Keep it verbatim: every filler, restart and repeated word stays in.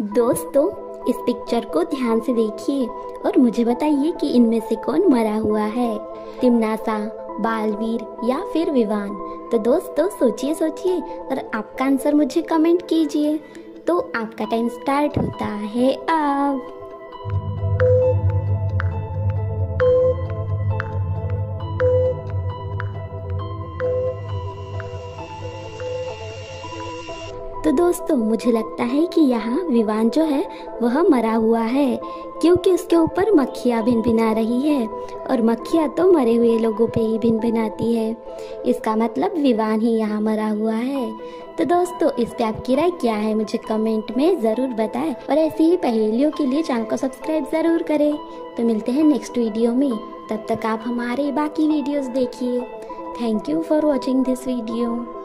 दोस्तों, इस पिक्चर को ध्यान से देखिए और मुझे बताइए कि इनमें से कौन मरा हुआ है, तिमनासा, बालवीर या फिर विवान। तो दोस्तों सोचिए सोचिए और आपका आंसर मुझे कमेंट कीजिए। तो आपका टाइम स्टार्ट होता है अब। तो दोस्तों मुझे लगता है कि यहाँ विवान जो है वह मरा हुआ है, क्योंकि उसके ऊपर मक्खियाँ भिन भिना रही है और मक्खियाँ तो मरे हुए लोगों पे ही भिन भिनाती है। इसका मतलब विवान ही यहाँ मरा हुआ है। तो दोस्तों इस पे आपकी राय क्या है मुझे कमेंट में ज़रूर बताएं और ऐसी ही पहेलियों के लिए चैनल को सब्सक्राइब ज़रूर करें। तो मिलते हैं नेक्स्ट वीडियो में, तब तक आप हमारे बाकी वीडियोज़ देखिए। Thank you for watching this video.